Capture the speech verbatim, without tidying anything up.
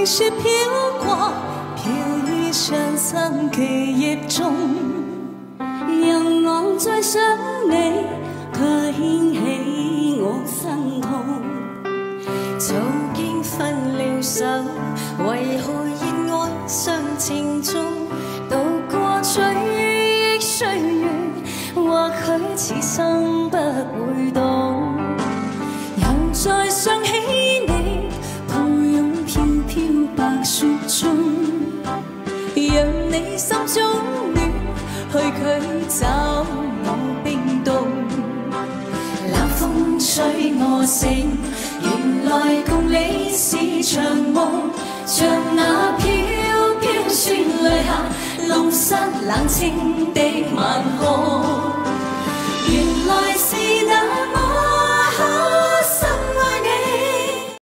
冰雪飘過，飄於傷心記憶中。讓我再想你，卻牽起我心痛。 早經分了手，為何熱愛上情中？渡過追憶歲月，或許此生不會懂。又再想起你，抱擁飄飄白雪中，讓你心中暖，去驅走我冰凍。冷風吹我醒，原來共你是場夢，像那飄飄雪淚下，弄失冷清的晚空。原來是那麼